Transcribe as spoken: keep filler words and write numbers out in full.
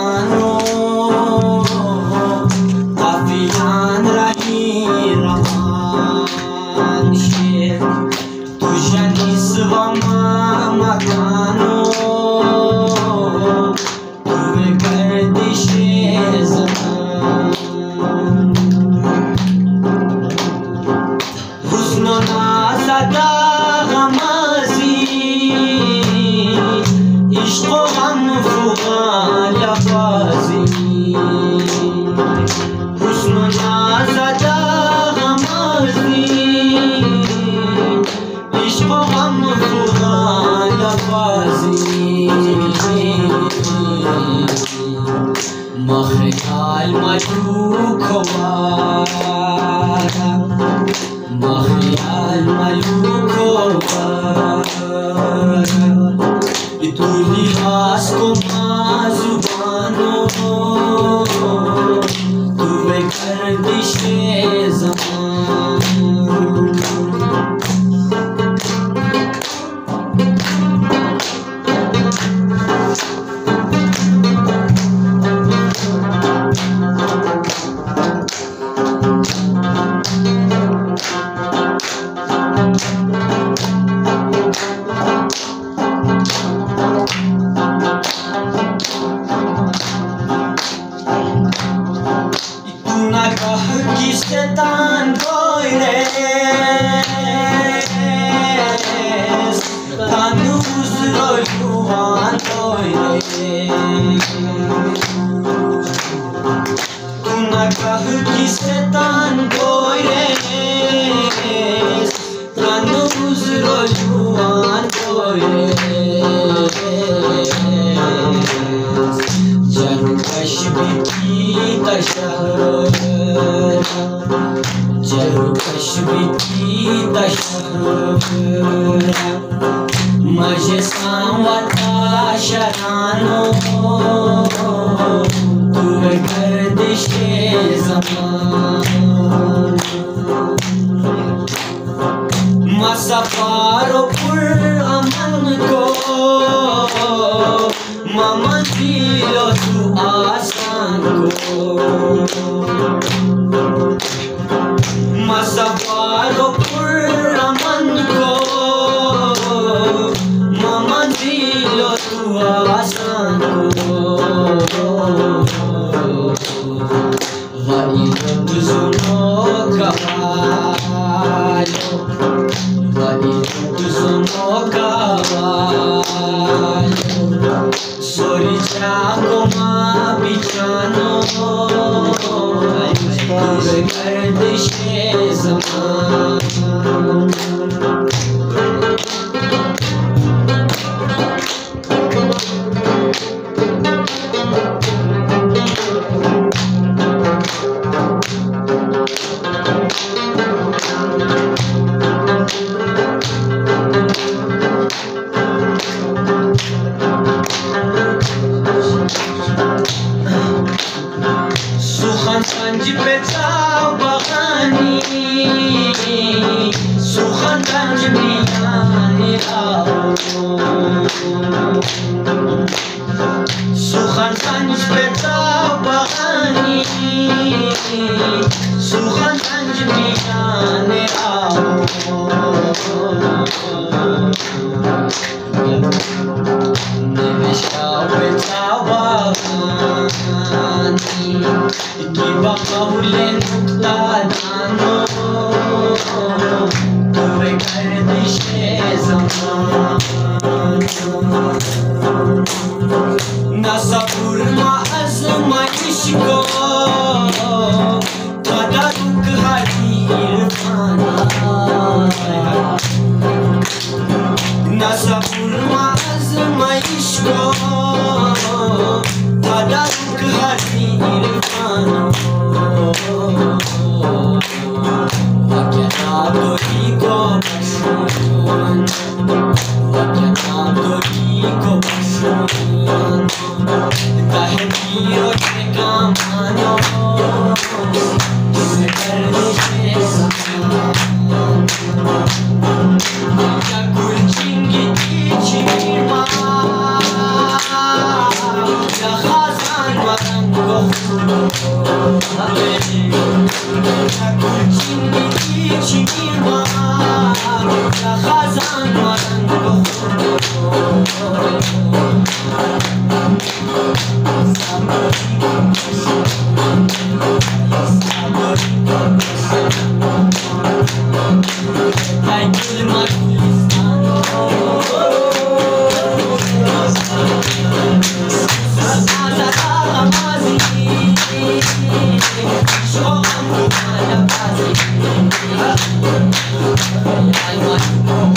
जमानो काफियान रही रवान शेर तुझ्या निस्वमा मकानो तुवे गर्दिशे जमान हुस्नो नाज़दा गमाज़ी इश्क़ो हम फुगान लबाज़ी हुस्नो नाज़दा गमाज़ी इश्क़ो हम फुगान लबाज़ी मख़याल मलूक वारा मख़याल मलूक वारा तू लिबास को माज़ुबानो तुवे गर्दिशे ज़मान Kistetan koyres Tanuz royuan koyres Tunakah kistetan koyres Tanuz royuan koyres Jarukash biti tashar Jarukash biti tashar Maje samwata sharano Tuve gardishe zaman Masafaro pur aman ko Mama dilo tu asan ko Masafaro pur aman ko Mama dilo tu asan ko Vaidot zuno kavalyo Vaidot zuno kavalyo Soricako ma bichano Tuve gardishe zaman Suhan sanji peta bagani Suhan sanji miyani rao Suhan sanji peta bagani Suhan sanji miyani rao Nevesha peta bagani Kiba kahule nukta dano Tuve gardishe zaman Nasabur ma azmayish ko Tadaruk hadi irfana Nasabur ma azmayish ko Tadaruk hadi irfana Vakyana iko bashun Vakyana iko bashun Kahe piro ke kamano Tuve gardishe zaman Ya kulchingi ichima Ya khazan چی می‌ماند یا خزان مانند بخور I